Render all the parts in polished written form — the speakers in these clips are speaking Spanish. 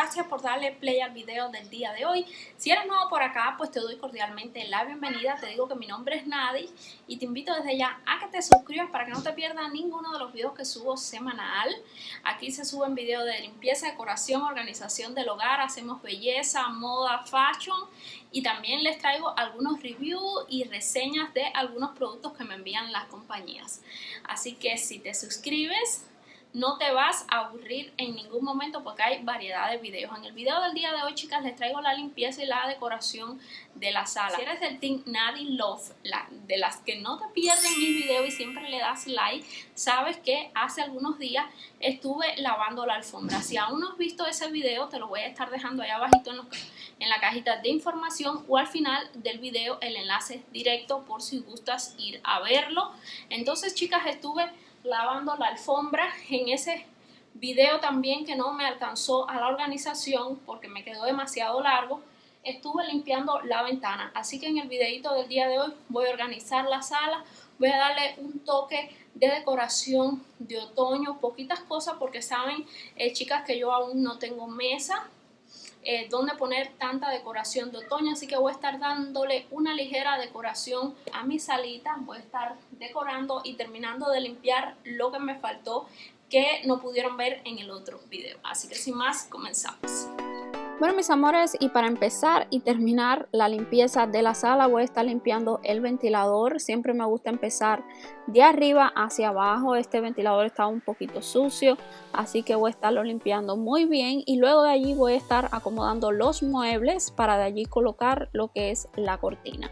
gracias por darle play al video del día de hoy. Si eres nuevo por acá, pues te doy cordialmente la bienvenida. Te digo que mi nombre es Nadi y te invito desde ya a que te suscribas para que no te pierdas ninguno de los videos que subo semanal. Aquí se suben videos de limpieza, decoración, organización del hogar, hacemos belleza, moda, fashion y también les traigo algunos reviews y reseñas de algunos productos que me envían las compañías. Así que si te suscribes, no te vas a aburrir en ningún momento porque hay variedad de videos. En el video del día de hoy, chicas, les traigo la limpieza y la decoración de la sala. Si eres del Team Nadi Love, de las que no te pierden mis videos y siempre le das like, sabes que hace algunos días estuve lavando la alfombra. Si aún no has visto ese video, te lo voy a estar dejando ahí abajito en la cajita de información o al final del video el enlace directo por si gustas ir a verlo. Entonces, chicas, estuve lavando la alfombra. En ese video también que no me alcanzó a la organización porque me quedó demasiado largo, estuve limpiando la ventana. Así que en el videito del día de hoy voy a organizar la sala, voy a darle un toque de decoración de otoño, poquitas cosas porque saben, chicas, que yo aún no tengo mesa donde poner tanta decoración de otoño, así que voy a estar dándole una ligera decoración a mi salita. Voy a estar decorando y terminando de limpiar lo que me faltó que no pudieron ver en el otro video, así que sin más comenzamos. Bueno, mis amores, y para empezar y terminar la limpieza de la sala voy a estar limpiando el ventilador. Siempre me gusta empezar de arriba hacia abajo. Este ventilador está un poquito sucio, así que voy a estarlo limpiando muy bien y luego de allí voy a estar acomodando los muebles para de allí colocar lo que es la cortina.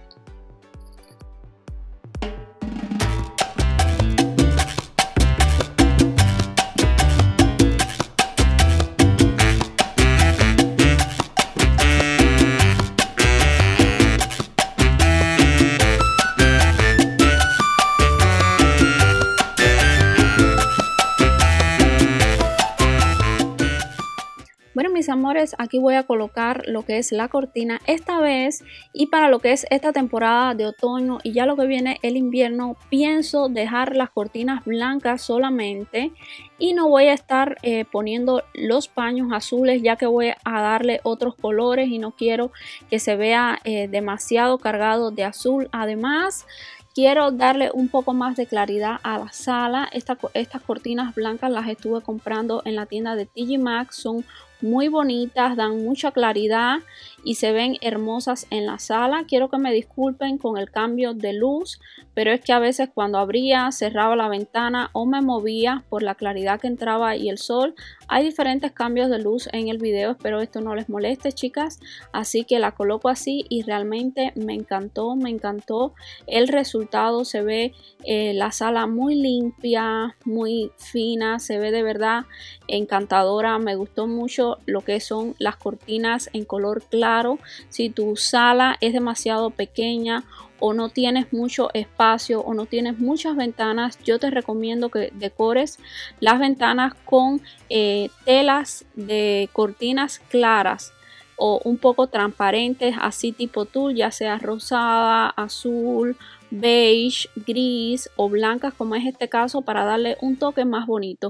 Bueno, mis amores, aquí voy a colocar lo que es la cortina esta vez y para lo que es esta temporada de otoño y ya lo que viene el invierno, pienso dejar las cortinas blancas solamente y no voy a estar poniendo los paños azules, ya que voy a darle otros colores y no quiero que se vea demasiado cargado de azul. Además, quiero darle un poco más de claridad a la sala. Estas cortinas blancas las estuve comprando en la tienda de TJ Maxx, son muy bonitas, dan mucha claridad y se ven hermosas en la sala. Quiero que me disculpen con el cambio de luz, pero es que a veces cuando abría, cerraba la ventana o me movía por la claridad que entraba y el sol, hay diferentes cambios de luz en el video. Espero esto no les moleste, chicas, así que la coloco así y realmente me encantó el resultado. Se ve la sala muy limpia, muy fina, se ve de verdad encantadora. Me gustó mucho lo que son las cortinas en color claro. Si tu sala es demasiado pequeña o no tienes mucho espacio o no tienes muchas ventanas, yo te recomiendo que decores las ventanas con telas de cortinas claras o un poco transparentes, así tipo tul, ya sea rosada, azul, beige, gris o blancas como es este caso, para darle un toque más bonito.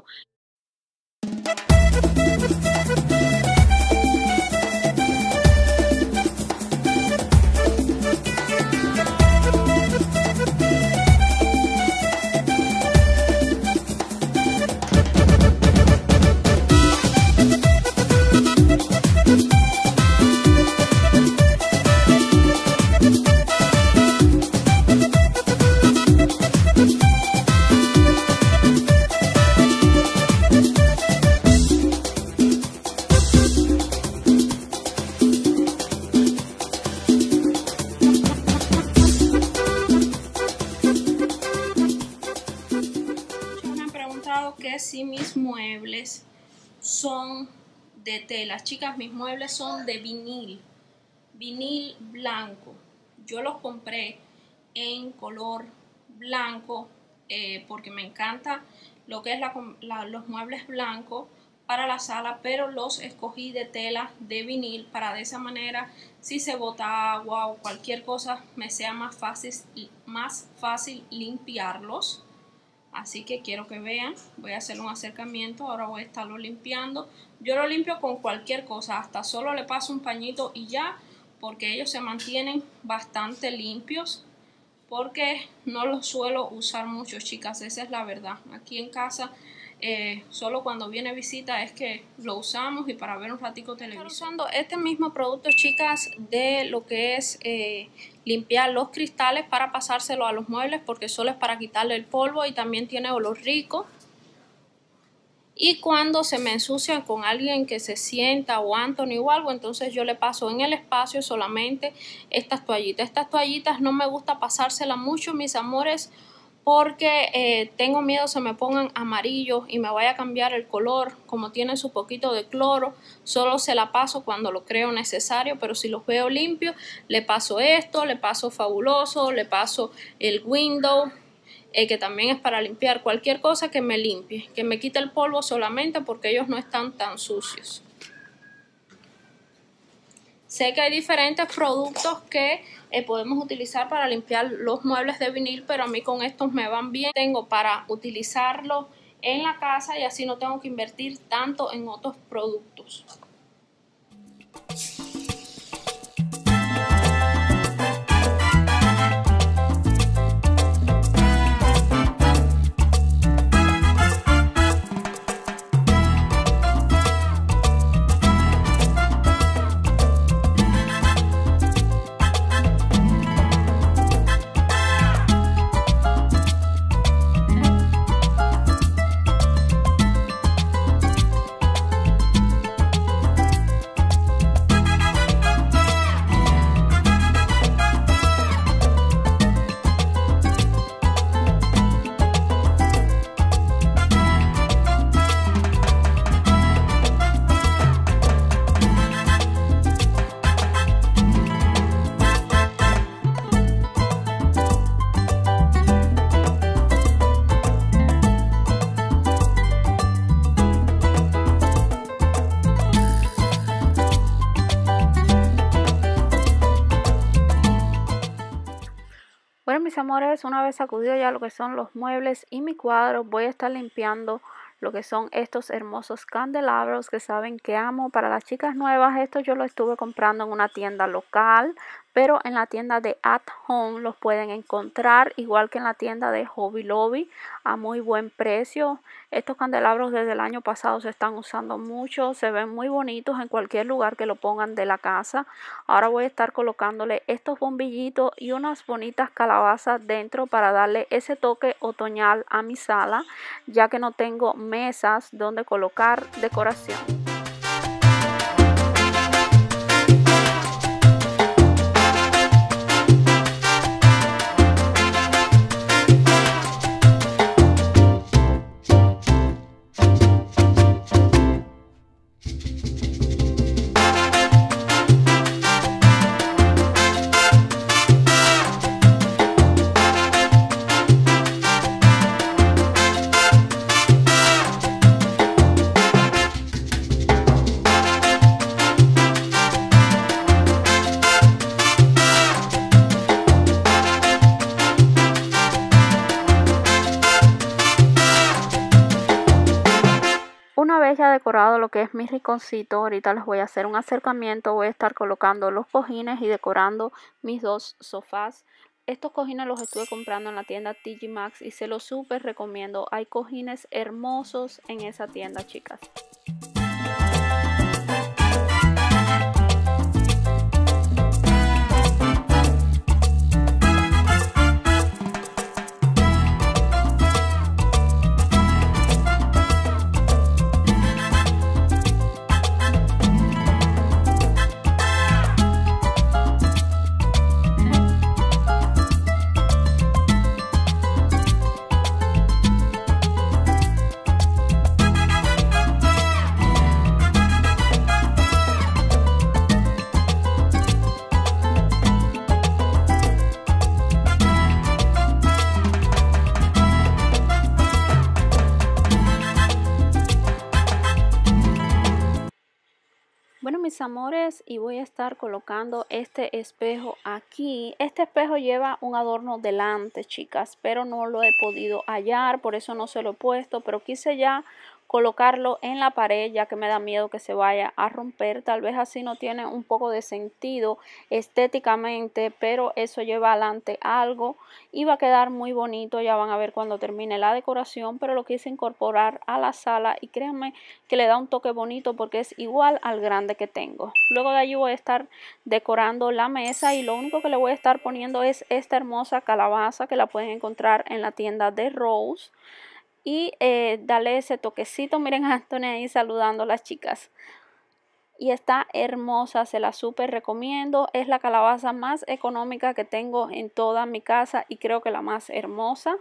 Que si mis muebles son de tela. Chicas, mis muebles son de vinil blanco. Yo los compré en color blanco porque me encanta lo que es los muebles blancos para la sala, pero los escogí de tela de vinil para de esa manera, si se bota agua o cualquier cosa, me sea más fácil limpiarlos. Así que quiero que vean, voy a hacer un acercamiento, ahora voy a estarlo limpiando. Yo lo limpio con cualquier cosa, hasta solo le paso un pañito y ya, porque ellos se mantienen bastante limpios, porque no los suelo usar mucho, chicas, esa es la verdad. Aquí en casa solo cuando viene visita es que lo usamos y para ver un ratico televisión. Estoy usando este mismo producto, chicas, de lo que es limpiar los cristales para pasárselo a los muebles, porque solo es para quitarle el polvo y también tiene olor rico. Y cuando se me ensucian con alguien que se sienta o Anthony o algo, entonces yo le paso en el espacio solamente estas toallitas. Estas toallitas no me gusta pasárselas mucho, mis amores, porque tengo miedo se me pongan amarillos y me vaya a cambiar el color. Como tiene su poquito de cloro, solo se la paso cuando lo creo necesario, pero si los veo limpios, le paso esto, le paso Fabuloso, le paso el Window, que también es para limpiar cualquier cosa que me limpie, que me quite el polvo solamente porque ellos no están tan sucios. Sé que hay diferentes productos que podemos utilizar para limpiar los muebles de vinil, pero a mí con estos me van bien. Tengo para utilizarlo en la casa y así no tengo que invertir tanto en otros productos. Bueno, mis amores, una vez sacudido ya lo que son los muebles y mi cuadro, voy a estar limpiando lo que son estos hermosos candelabros que saben que amo. Para las chicas nuevas, esto yo lo estuve comprando en una tienda local, pero en la tienda de At Home los pueden encontrar, igual que en la tienda de Hobby Lobby, a muy buen precio. Estos candelabros desde el año pasado se están usando mucho, se ven muy bonitos en cualquier lugar que lo pongan de la casa. Ahora voy a estar colocándole estos bombillitos y unas bonitas calabazas dentro para darle ese toque otoñal a mi sala, ya que no tengo mesas donde colocar decoración. Una vez ya decorado lo que es mi rinconcito, ahorita les voy a hacer un acercamiento, voy a estar colocando los cojines y decorando mis dos sofás. Estos cojines los estuve comprando en la tienda TJ Maxx y se los súper recomiendo. Hay cojines hermosos en esa tienda, chicas. mis amores, y voy a estar colocando este espejo aquí. Este espejo lleva un adorno delante, chicas, pero no lo he podido hallar, por eso no se lo he puesto, pero quise ya colocarlo en la pared, ya que me da miedo que se vaya a romper. Tal vez así no tiene un poco de sentido estéticamente, pero eso lleva adelante algo y va a quedar muy bonito. Ya van a ver cuando termine la decoración, pero lo quise incorporar a la sala y créanme que le da un toque bonito porque es igual al grande que tengo. Luego de allí voy a estar decorando la mesa y lo único que le voy a estar poniendo es esta hermosa calabaza que la pueden encontrar en la tienda de Rose. Y darle ese toquecito. Miren a Anthony ahí saludando a las chicas. Y está hermosa, se la súper recomiendo. Es la calabaza más económica que tengo en toda mi casa y creo que la más hermosa.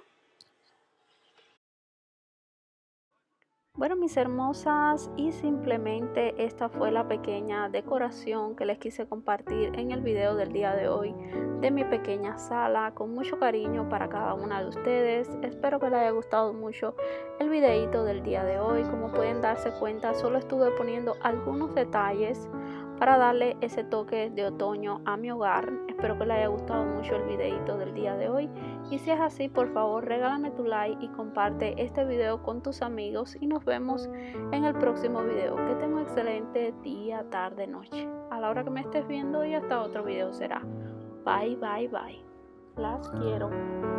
Bueno, mis hermosas, y simplemente esta fue la pequeña decoración que les quise compartir en el video del día de hoy de mi pequeña sala, con mucho cariño para cada una de ustedes. Espero que les haya gustado mucho el videito del día de hoy. Como pueden darse cuenta, solo estuve poniendo algunos detalles para darle ese toque de otoño a mi hogar. Espero que les haya gustado mucho el videito del día de hoy, y si es así, por favor regálame tu like y comparte este video con tus amigos, y nos vemos en el próximo video. Que tenga un excelente día, tarde, noche, a la hora que me estés viendo, y hasta otro video será. Bye, bye, bye. Las quiero.